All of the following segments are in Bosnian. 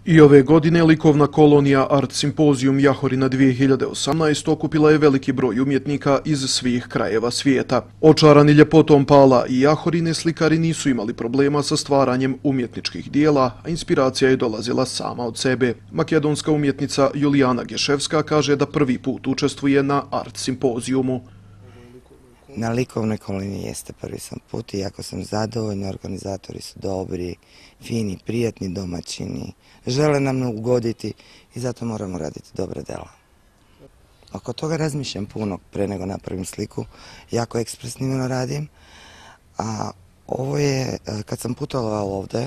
I ove godine likovna kolonija Art Simpozijum Jahorina 2018 okupila je veliki broj umjetnika iz svih krajeva svijeta. Očarani ljepotom Pala i Jahorine, slikari nisu imali problema sa stvaranjem umjetničkih dijela, a inspiracija je dolazila sama od sebe. Makedonska umjetnica Julijana Geševska kaže da prvi put učestvuje na Art Simpozijumu. Na likovnoj koloniji jeste prvi sam put i jako sam zadovoljna, organizatori su dobri, fini, prijatni domaćini, žele nam ugoditi i zato moramo raditi dobre dela. Oko toga razmišljam puno pre nego napravim sliku, jako ekspresivno radim, a ovo je, kad sam putovala ovde,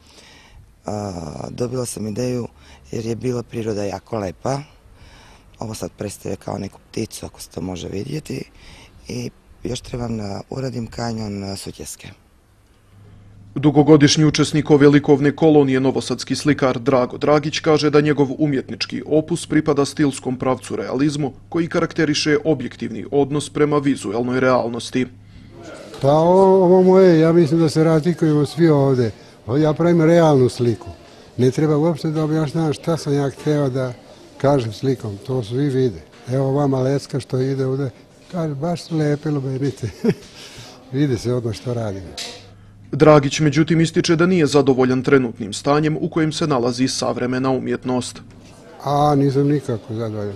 dobila sam ideju jer je bila priroda jako lepa, ovo sad predstavlja kao neku pticu ako se to može vidjeti i još trebam da uradim kanjon Sutjeske. Dugogodišnji učesnik ove likovne kolonije, novosadski slikar Drago Dragić, kaže da njegov umjetnički opus pripada stilskom pravcu realizmu koji karakteriše objektivni odnos prema vizuelnoj realnosti. Pa ovo moje, ja mislim da se razlikujemo svi ovdje. Ja pravim realnu sliku. Ne treba uopšte da objašnjavam šta sam ja hteo da kažem slikom, to svi vide. Evo ova Malecka što ide ovdje. Kaže, baš su lepe lubenice. Vidi se odmah što radimo. Dragić međutim ističe da nije zadovoljan trenutnim stanjem u kojem se nalazi savremena umjetnost. Nisam nikako zadovoljan.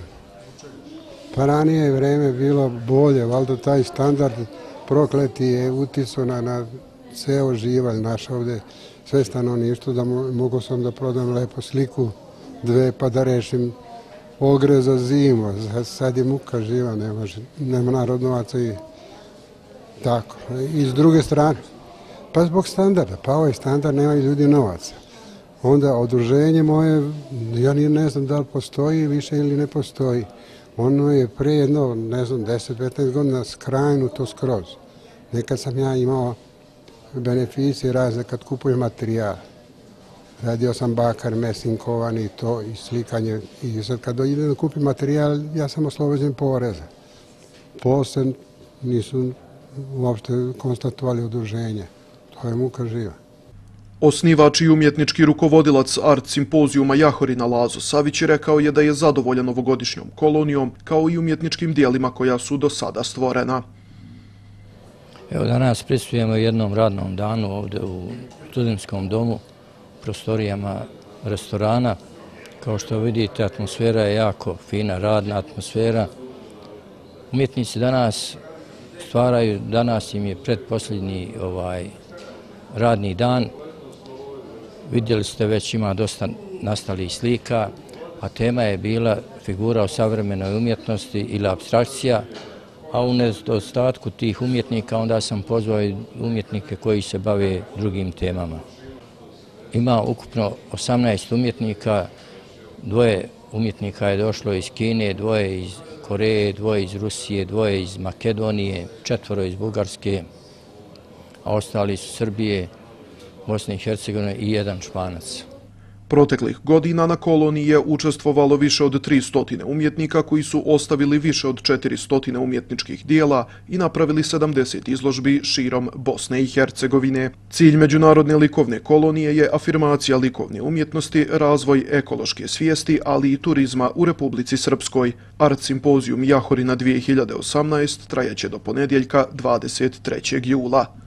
Pa ranije je vreme bilo bolje, valjda taj standard prokleti je uticao na ceo živalj naš ovdje, sve stanovništvo, da mogu sam da prodam lepo sliku, dve pa da rešim ogre za zimu, sad je muka živa, nema narodnovaca i tako. I s druge strane, pa zbog standarda, pa ovaj standard nemaju ljudi novaca. Onda odruženje moje, ja ne znam da li postoji više ili ne postoji. Ono je pre jedno, ne znam, 10-15 godina skrajnuto skroz. Nekad sam ja imao beneficije razne kad kupujem materijal. Radio sam bakar, mesinkovan i to, i slikanje. I sad kad idem da kupim materijal, ja sam oslobođen poreza. Posle nisu uopšte konstatovali udruženje. To je muka živa. Osnivač i umjetnički rukovodilac Art Simpozijuma Jahorina Lazo Savić rekao je da je zadovoljan ovogodišnjom kolonijom kao i umjetničkim dijelima koja su do sada stvorena. Evo danas prisustujemo jednom radnom danu ovdje u studentskom domu, prostorijama restorana. Kao što vidite, atmosfera je jako fina, radna atmosfera. Umjetnici danas stvaraju, danas im je pretposljednji radni dan. Vidjeli ste već ima dosta nastalih slika, a tema je bila figura o savremenoj umjetnosti ili apstrakcija, a u nedostatku tih umjetnika onda sam pozvao i umjetnike koji se bave drugim temama. Ima ukupno 18 umjetnika, 2 umjetnika je došlo iz Kine, 2 iz Koreje, 2 iz Rusije, 2 iz Makedonije, 4 iz Bugarske, a ostali su Srbije, Bosne i Hercegovine i 1 Španac. Proteklih godina na koloniji je učestvovalo više od 300 umjetnika koji su ostavili više od 400 umjetničkih dijela i napravili 70 izložbi širom Bosne i Hercegovine. Cilj Međunarodne likovne kolonije je afirmacija likovne umjetnosti, razvoj ekološke svijesti, ali i turizma u Republici Srpskoj. Art Simpozijum Jahorina 2018 trajaće do ponedjeljka 23. jula.